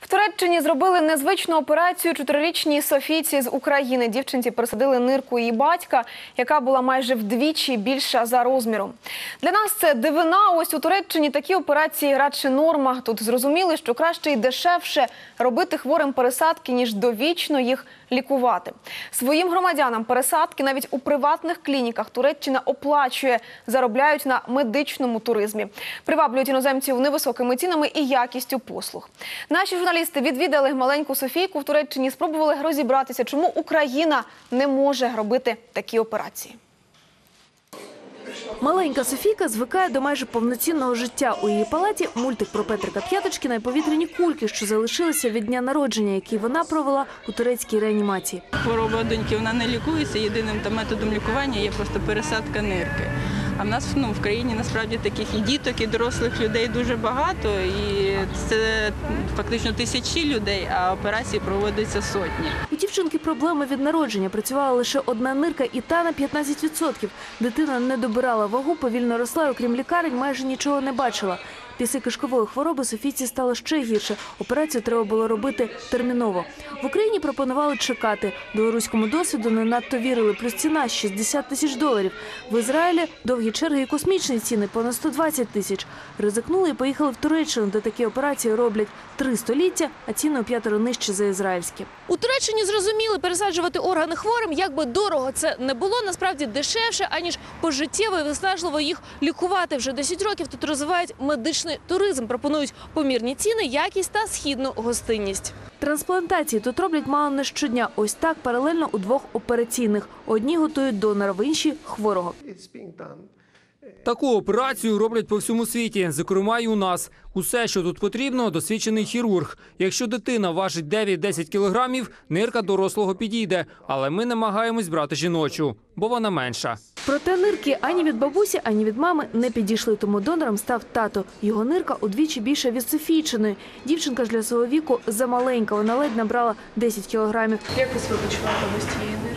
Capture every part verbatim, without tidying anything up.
В Туреччині зробили незвичну операцію чотирирічній Софійці з України. Дівчинці пересадили нирку її батька, яка була майже вдвічі більша за розміром. Для нас це дивина. Ось у Туреччині такі операції радше норма. Тут зрозуміли, що краще і дешевше робити хворим пересадки, ніж довічно їх лікувати. Своїм громадянам пересадки навіть у приватних клініках Туреччина оплачує, заробляють на медичному туризмі. Приваблюють іноземців невисокими цінами і якістю послуг. Наші журналісти відвідали маленьку Софійку в Туреччині, спробували розібратися, чому Україна не може робити такі операції. Маленька Софійка звикає до майже повноцінного життя. У її палаті мультик про Петрика П'яточкіна і повітряні кульки, що залишилися від дня народження, який вона провела у турецькій реанімації. Хвороба доньки, вона не лікується, єдиним там методом лікування є просто пересадка нирки. А в нас ну, в країні насправді таких і діток, і дорослих людей дуже багато, і це фактично тисячі людей, а операції проводяться сотні. У дівчинки проблеми від народження. Працювала лише одна нирка і та на п'ятнадцять відсотків. Дитина не добирала вагу, повільно росла, окрім лікарень, майже нічого не бачила. Після кишкової хвороби Софійці стало ще гірше. Операцію треба було робити терміново. В Україні пропонували чекати. Білоруському досвіду не надто вірили. Плюс ціна – шістдесят тисяч доларів. В Ізраїлі довгі черги і космічні ціни – понад сто двадцять тисяч. Ризикнули і поїхали в Туреччину, де такі операції роблять три століття, а ціни у п'ятеро нижче за ізраїльські. У Туреччині зрозуміли, пересаджувати органи хворим, як би дорого це не було, насправді дешевше, аніж пожиттєво і виснажливо їх лікувати. Вже десять років тут розвивають медичний туризм, пропонують помірні ціни, якість та східну гостинність. Трансплантації тут роблять мало не щодня. Ось так паралельно у двох операційних. Одні готують донора, в інші – хворого. Таку операцію роблять по всьому світі, зокрема і у нас. Усе, що тут потрібно – досвідчений хірург. Якщо дитина важить дев'ять-десять кілограмів, нирка дорослого підійде. Але ми намагаємось брати жіночу, бо вона менша. Проте нирки ані від бабусі, ані від мами не підійшли, тому донором став тато. Його нирка удвічі більша від Софійчиної. Дівчинка ж для свого віку замаленька, вона ледь набрала десять кілограмів. Як ви себе почуваєте без цієї нирки?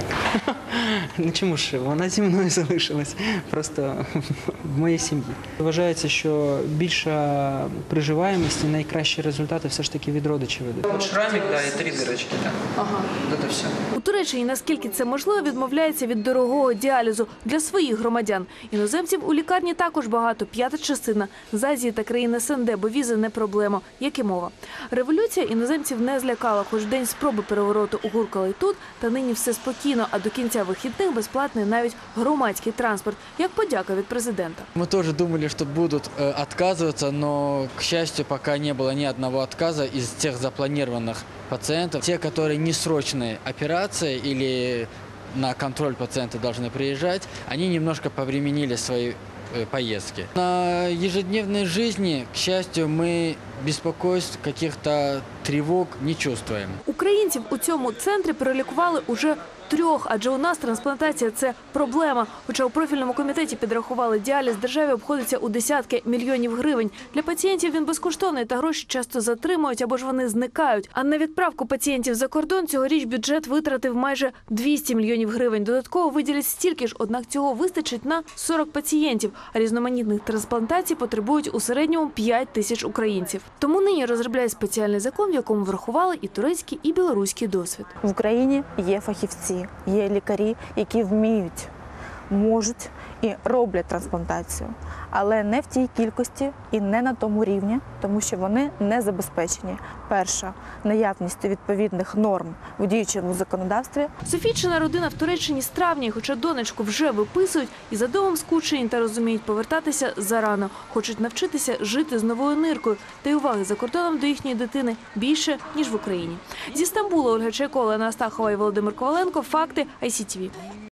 Ну чому ж, вона зі мною залишилась, просто в моїй сім'ї. Вважається, що більша приживаємість і найкращі результати все ж таки від родичів ведуть. Шрамик, да, і три дырочки, да. Ага. Вот это все. У Туреччині, наскільки це можливо, відмовляється від дорогого діалізу для своїх громадян. Іноземців у лікарні також багато, п'ята частина. З Азії та країн СНД, бо візи не проблема. Як і мова. Революція іноземців не злякала, хоч день спроби перевороту угуркали й тут, та нині все спокійно, а до кінця вихідних безплатний навіть громадський транспорт, як подяка від президента. Мы тоже думали, что будут э, отказываться, но, к счастью, пока не было ни одного отказа из тех запланированных пациентов. Те, которые не срочные операции или на контроль пациенты должны приезжать, они немножко повременили свои э, поездки. На ежедневной жизни, к счастью, мы беспокойств, каких-то тревог не чувствуем. Українців у цьому центрі перелікували уже трьох, адже у нас трансплантація – це проблема. Хоча у профільному комітеті підрахували, діаліз державі обходиться у десятки мільйонів гривень. Для пацієнтів він безкоштовний, та гроші часто затримують або ж вони зникають. А на відправку пацієнтів за кордон цьогоріч бюджет витратив майже двісті мільйонів гривень. Додатково виділять стільки ж, однак цього вистачить на сорок пацієнтів. А різноманітних трансплантацій потребують у середньому п'ять тисяч українців. Тому нині розробляють спеціальний закон, в якому врахували і турецький, і білоруський досвід. В Україні є фахівці, є лікарі, які вміють, можуть і роблять трансплантацію, але не в тій кількості і не на тому рівні, тому що вони не забезпечені. Перша – наявністю відповідних норм в діючому законодавстві. Софійчина родина в Туреччині з травня, і хоча донечку вже виписують, і за домом скучені та розуміють, повертатися зарано. Хочуть навчитися жити з новою ниркою. Та й уваги за кордоном до їхньої дитини більше, ніж в Україні. Зі Стамбула Ольга Чайко, Олена Астахова і Володимир Коваленко. Факти ай сі ті ві.